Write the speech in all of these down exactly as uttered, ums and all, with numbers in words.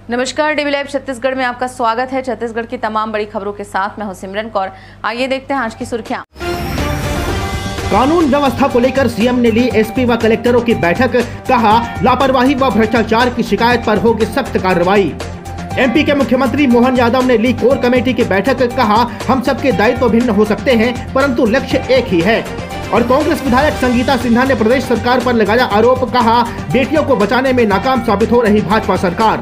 नमस्कार, DV live Chhattisgarh में आपका स्वागत है। छत्तीसगढ़ की तमाम बड़ी खबरों के साथ मैं हूं सिमरन कौर। आइए देखते हैं आज की सुर्खियां। कानून व्यवस्था को लेकर सीएम ने ली एसपी व कलेक्टरों की बैठक, कहा लापरवाही व भ्रष्टाचार की शिकायत पर होगी सख्त कार्रवाई। एमपी के मुख्यमंत्री मोहन यादव ने ली कोर कमेटी की बैठक, कहा हम सबके दायित्व भिन्न हो सकते हैं परंतु लक्ष्य एक ही है। और कांग्रेस विधायक संगीता सिन्हा ने प्रदेश सरकार पर लगाया आरोप, कहा बेटियों को बचाने में नाकाम साबित हो रही भाजपा सरकार।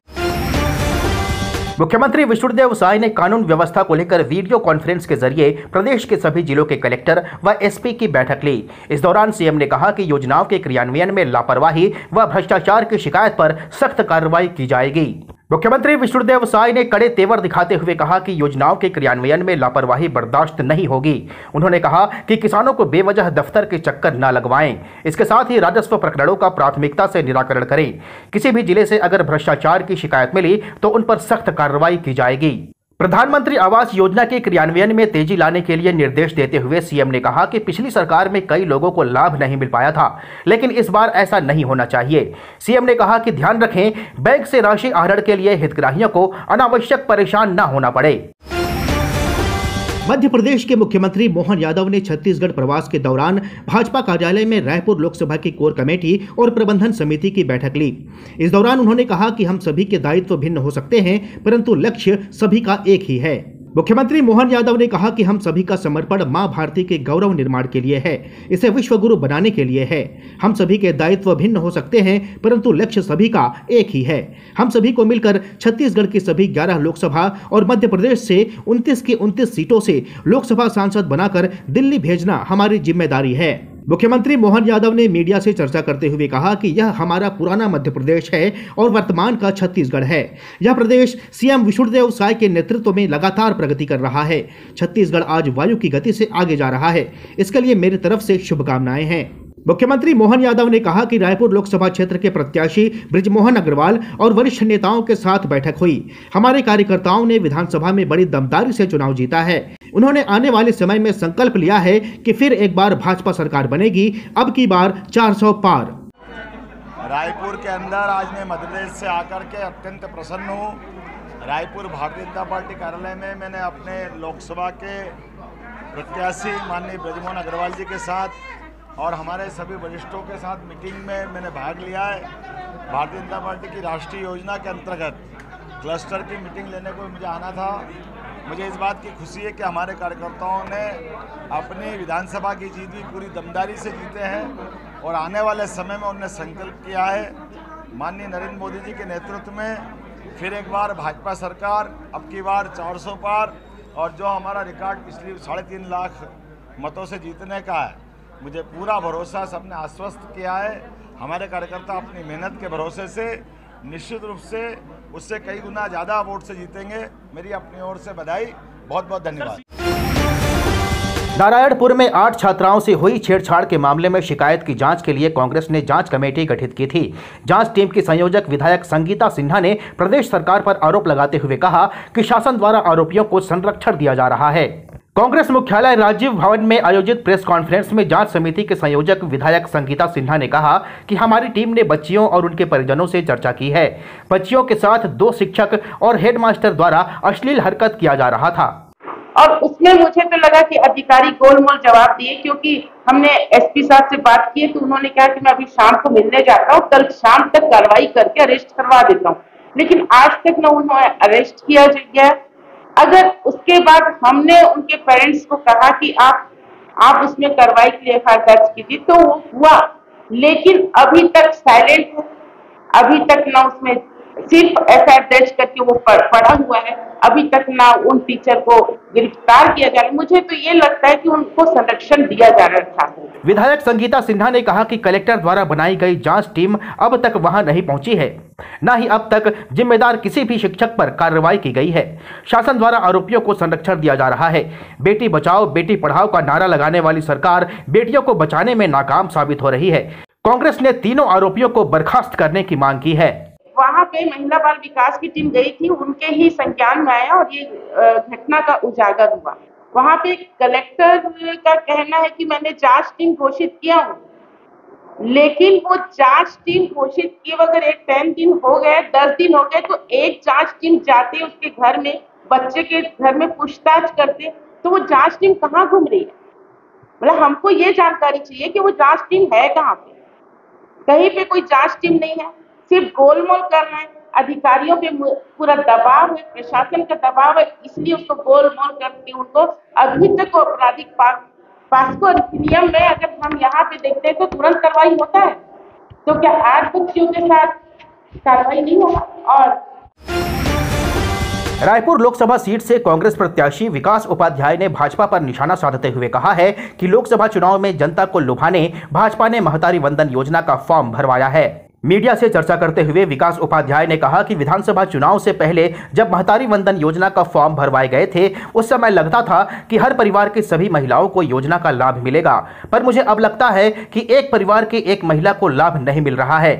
मुख्यमंत्री विष्णुदेव साय ने कानून व्यवस्था को लेकर वीडियो कॉन्फ्रेंस के जरिए प्रदेश के सभी जिलों के कलेक्टर व एसपी की बैठक ली। इस दौरान सीएम ने कहा कि योजनाओं के क्रियान्वयन में लापरवाही व भ्रष्टाचार की शिकायत पर सख्त कार्रवाई की जाएगी। मुख्यमंत्री विष्णुदेव साय ने कड़े तेवर दिखाते हुए कहा कि योजनाओं के क्रियान्वयन में लापरवाही बर्दाश्त नहीं होगी। उन्होंने कहा कि किसानों को बेवजह दफ्तर के चक्कर न लगवाएं। इसके साथ ही राजस्व प्रकरणों का प्राथमिकता से निराकरण करें। किसी भी जिले से अगर भ्रष्टाचार की शिकायत मिली तो उन पर सख्त कार्रवाई की जाएगी। प्रधानमंत्री आवास योजना के क्रियान्वयन में तेजी लाने के लिए निर्देश देते हुए सीएम ने कहा कि पिछली सरकार में कई लोगों को लाभ नहीं मिल पाया था, लेकिन इस बार ऐसा नहीं होना चाहिए। सीएम ने कहा कि ध्यान रखें, बैंक से राशि आहरण के लिए हितग्राहियों को अनावश्यक परेशान न होना पड़े। मध्य प्रदेश के मुख्यमंत्री मोहन यादव ने छत्तीसगढ़ प्रवास के दौरान भाजपा कार्यालय में रायपुर लोकसभा की कोर कमेटी और प्रबंधन समिति की बैठक ली। इस दौरान उन्होंने कहा कि हम सभी के दायित्व भिन्न हो सकते हैं परंतु लक्ष्य सभी का एक ही है। मुख्यमंत्री मोहन यादव ने कहा कि हम सभी का समर्पण मां भारती के गौरव निर्माण के लिए है, इसे विश्व गुरु बनाने के लिए है। हम सभी के दायित्व भिन्न हो सकते हैं परंतु लक्ष्य सभी का एक ही है। हम सभी को मिलकर छत्तीसगढ़ की सभी ग्यारह लोकसभा और मध्य प्रदेश से उनतीस की उनतीस सीटों से लोकसभा सांसद बनाकर दिल्ली भेजना हमारी जिम्मेदारी है। मुख्यमंत्री मोहन यादव ने मीडिया से चर्चा करते हुए कहा कि यह हमारा पुराना मध्य प्रदेश है और वर्तमान का छत्तीसगढ़ है। यह प्रदेश सीएम विष्णुदेव साय के नेतृत्व में लगातार प्रगति कर रहा है। छत्तीसगढ़ आज वायु की गति से आगे जा रहा है। इसके लिए मेरी तरफ से शुभकामनाएं हैं। मुख्यमंत्री मोहन यादव ने कहा कि रायपुर लोकसभा क्षेत्र के प्रत्याशी बृजमोहन अग्रवाल और वरिष्ठ नेताओं के साथ बैठक हुई। हमारे कार्यकर्ताओं ने विधानसभा में बड़ी दमदारी से चुनाव जीता है। उन्होंने आने वाले समय में संकल्प लिया है कि फिर एक बार भाजपा सरकार बनेगी, अब की बार चार सौ पार। रायपुर के अंदर आज मैं मध्य प्रदेश से आकर के अत्यंत प्रसन्न हूँ। रायपुर भारतीय जनता पार्टी कार्यालय में मैंने अपने लोकसभा के प्रत्याशी माननीय बृजमोहन अग्रवाल जी के साथ और हमारे सभी वरिष्ठों के साथ मीटिंग में मैंने भाग लिया है। भारतीय जनता पार्टी की राष्ट्रीय योजना के अंतर्गत क्लस्टर की मीटिंग लेने को मुझे आना था। मुझे इस बात की खुशी है कि हमारे कार्यकर्ताओं ने अपनी विधानसभा की जीत भी पूरी दमदारी से जीते हैं और आने वाले समय में उन्होंने संकल्प किया है माननीय नरेंद्र मोदी जी के नेतृत्व में फिर एक बार भाजपा सरकार, अब की बार चार सौ पार। और जो हमारा रिकॉर्ड पिछली साढ़े तीन लाख मतों से जीतने का है, मुझे पूरा भरोसा सबने आश्वस्त किया है। हमारे कार्यकर्ता अपनी मेहनत के भरोसे से निश्चित रूप से उससे कई गुना ज़्यादा वोट से जीतेंगे। मेरी अपनी ओर से बधाई, बहुत बहुत धन्यवाद। नारायणपुर में आठ छात्राओं से हुई छेड़छाड़ के मामले में शिकायत की जांच के लिए कांग्रेस ने जांच कमेटी गठित की थी। जांच टीम की संयोजक विधायक संगीता सिन्हा ने प्रदेश सरकार पर आरोप लगाते हुए कहा कि शासन द्वारा आरोपियों को संरक्षण दिया जा रहा है। कांग्रेस मुख्यालय राजीव भवन में आयोजित प्रेस कॉन्फ्रेंस में जांच समिति के संयोजक विधायक संगीता सिन्हा ने कहा कि हमारी टीम ने बच्चियों और उनके परिजनों से चर्चा की है। बच्चियों के साथ दो शिक्षक और हेडमास्टर द्वारा अश्लील हरकत किया जा रहा था और उसमें मुझे तो लगा कि अधिकारी गोलमोल जवाब दिए, क्योंकि हमने एसपी साहब से बात की तो उन्होंने कहा कि मैं अभी शाम को मिलने जाता हूँ, कल शाम तक कार्रवाई करके अरेस्ट करवा देता हूँ। लेकिन आज तक न उन्होंने अरेस्ट किया गया। अगर उसके बाद हमने उनके पेरेंट्स को कहा कि आप आप उसमें कार्रवाई के लिए एफ आई आर दर्ज कीजिए तो वो हुआ, लेकिन अभी तक साइलेंट है। अभी तक ना उसमें सिर्फ एफ आई आर दर्ज करके वो पड़ा हुआ है, अभी तक ना उन टीचर को गिरफ्तार किया जा रहा है। मुझे तो ये लगता है कि उनको संरक्षण दिया जा रहा था। विधायक संगीता सिन्हा ने कहा कि कलेक्टर द्वारा बनाई गई जांच टीम अब तक वहां नहीं पहुंची है, न ही अब तक जिम्मेदार किसी भी शिक्षक पर कार्रवाई की गई है। शासन द्वारा आरोपियों को संरक्षण दिया जा रहा है। बेटी बचाओ बेटी पढ़ाओ का नारा लगाने वाली सरकार बेटियों को बचाने में नाकाम साबित हो रही है। कांग्रेस ने तीनों आरोपियों को बर्खास्त करने की मांग की है। वहाँ पे महिला बाल विकास की टीम गई थी, उनके ही संज्ञान में आया और ये घटना का उजागर हुआ। वहाँ पे कलेक्टर का कहना है कि मैंने जांच टीम घोषित किया हूँ, लेकिन वो जांच टीम घोषित किए अगर एक टेन दिन हो गए, दस दिन हो गए, तो एक जांच टीम जाते उसके घर में, बच्चे के घर में पूछताछ करते, तो वो जांच टीम कहाँ घूम रही है? मतलब हमको ये जानकारी चाहिए कि वो जांच टीम है कहाँ पे। कहीं पे कोई जांच टीम नहीं है, सिर्फ गोलमोल कर रहे हैं। अधिकारियों पे पूरा दबाव है, प्रशासन का दबाव है, इसलिए उसको गोलमोल करके उनको अभी तक आपराधिक पास्को अधिनियम में अगर हम यहाँ पे देखते हैं तो तुरंत कार्रवाई होता है, तो क्या आज बच्चियों के साथ कार्रवाई नहीं होगा? और रायपुर लोकसभा सीट से कांग्रेस प्रत्याशी विकास उपाध्याय ने भाजपा पर निशाना साधते हुए कहा है कि लोकसभा चुनाव में जनता को लुभाने भाजपा ने महतारी वंदन योजना का फॉर्म भरवाया है। मीडिया से चर्चा करते हुए विकास उपाध्याय ने कहा कि विधानसभा चुनाव से पहले जब महतारी वंदन योजना का फॉर्म भरवाए गए थे उस समय लगता था कि हर परिवार की सभी महिलाओं को योजना का लाभ मिलेगा, पर मुझे अब लगता है कि एक परिवार की एक महिला को लाभ नहीं मिल रहा है।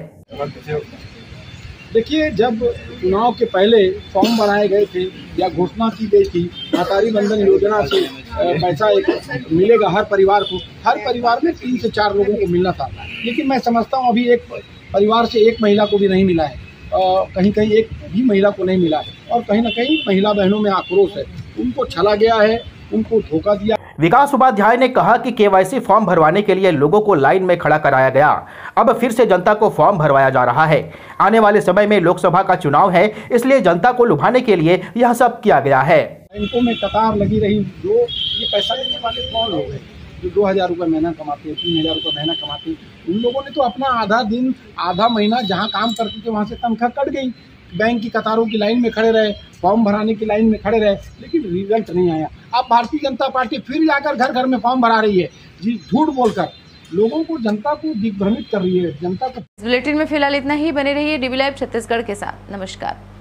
देखिए, जब चुनाव के पहले फॉर्म बनाए गए थे या घोषणा की गई थी महतारी वंदन योजना से पैसा एक मिलेगा हर परिवार को, हर परिवार में तीन से चार लोगों को मिलना था, लेकिन मैं समझता हूँ अभी एक परिवार से एक महिला को भी नहीं मिला है, आ, कहीं कहीं एक भी महिला को नहीं मिला है, और कहीं ना कहीं महिला बहनों में आक्रोश है, उनको छला गया है, उनको धोखा दिया। विकास उपाध्याय ने कहा कि केवाईसी फॉर्म भरवाने के लिए लोगों को लाइन में खड़ा कराया गया, अब फिर से जनता को फॉर्म भरवाया जा रहा है। आने वाले समय में लोकसभा का चुनाव है, इसलिए जनता को लुभाने के लिए यह सब किया गया है। बैंकों में कतार लगी रही, जो ये पैसा लेने वाले कौन लोग हैं जो दो हजार रुपये महीना कमाते हैं, तीन हजार रुपये महीना कमाते हैं, उन लोगों ने तो अपना आधा दिन आधा महीना जहाँ काम करते थे वहाँ से तनख्वाह कट गई, बैंक की कतारों की लाइन में खड़े रहे, फॉर्म भराने की लाइन में खड़े रहे, लेकिन रिजल्ट नहीं आया। अब भारतीय जनता पार्टी फिर जाकर घर घर में फॉर्म भरा रही है, जी झूठ बोलकर लोगों को, जनता को दिग्भ्रमित कर रही है। जनता को इस बुलेटिन में फिलहाल इतना ही। बने रहिए डीबी लाइव छत्तीसगढ़ के साथ। नमस्कार।